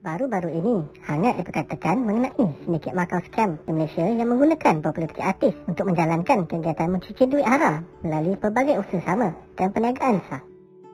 Baru-baru ini, hangat diperkatakan mengenai sindiket Macau Scam di Malaysia yang menggunakan populariti artis untuk menjalankan kegiatan mencuci duit haram melalui pelbagai usaha sama dan perniagaan sah.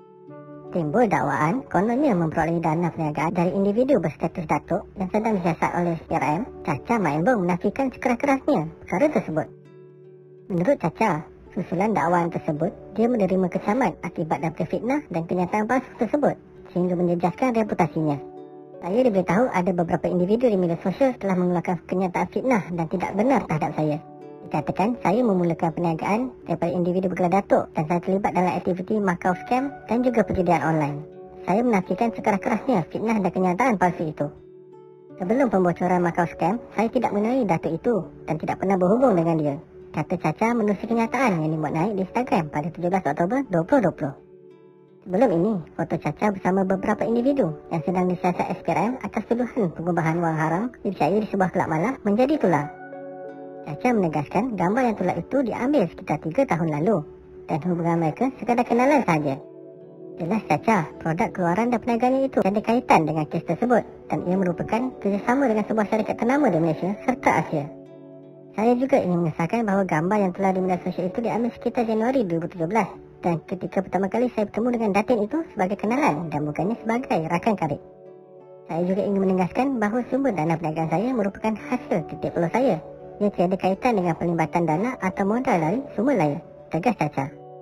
Timbul dakwaan kononnya memperoleh dana perniagaan dari individu berstatus datuk yang sedang disiasat oleh PRM. Caca Mayembong menafikan sekeras-kerasnya perkara tersebut. Menurut Caca, susulan dakwaan tersebut, dia menerima kecaman akibat daripada fitnah dan kenyataan palsu tersebut sehingga menjejaskan reputasinya. Saya diberitahu ada beberapa individu di media sosial telah mengeluarkan kenyataan fitnah dan tidak benar terhadap saya. Dikatakan saya memulakan perniagaan daripada individu bergelar datuk dan saya terlibat dalam aktiviti Macau Scam dan juga perjudian online. Saya menafikan sekeras-kerasnya fitnah dan kenyataan palsu itu. Sebelum pembocoran Macau Scam, saya tidak mengenali datuk itu dan tidak pernah berhubung dengan dia, kata Caca menerusi kenyataan yang dimuat naik di Instagram pada 17 Oktober 2020. Sebelum ini, foto Caca bersama beberapa individu yang sedang disiasat SPRM atas tuduhan pengubahan wang haram dipercayai di sebuah kelab malam menjadi tular. Caca menegaskan gambar yang tular itu diambil sekitar 3 tahun lalu dan hubungan mereka sekadar kenalan sahaja. Jelas Caca, produk keluaran dan perniagaannya itu ada kaitan dengan kes tersebut dan ia merupakan kerjasama dengan sebuah syarikat ternama di Malaysia serta Asia. Saya juga ingin mengesahkan bahawa gambar yang telah di media sosial itu diambil sekitar Januari 2017. Dan ketika pertama kali saya bertemu dengan Datin itu sebagai kenalan dan bukannya sebagai rakan karib. Saya juga ingin menegaskan bahawa sumber dana perniagaan saya merupakan hasil titik peluh saya yang tiada kaitan dengan pelibatan dana atau modal dari sumber lain, tegas Caca.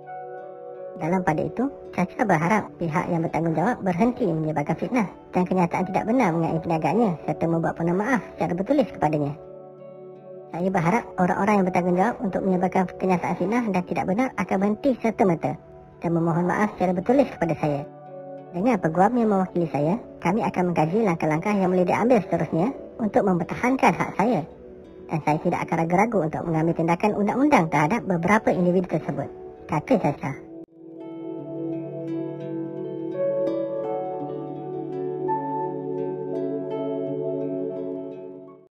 Dalam pada itu, Caca berharap pihak yang bertanggungjawab berhenti menyebarkan fitnah dan kenyataan tidak benar mengenai perniagaannya serta membuat permohonan maaf secara bertulis kepadanya. Saya berharap orang-orang yang bertanggungjawab untuk menyebarkan kenyataan fitnah dan tidak benar akan berhenti serta-merta dan memohon maaf secara bertulis kepada saya. Dengan peguam yang mewakili saya, kami akan mengkaji langkah-langkah yang boleh diambil seterusnya untuk mempertahankan hak saya. Dan saya tidak akan ragu-ragu untuk mengambil tindakan undang-undang terhadap beberapa individu tersebut, kata Caca.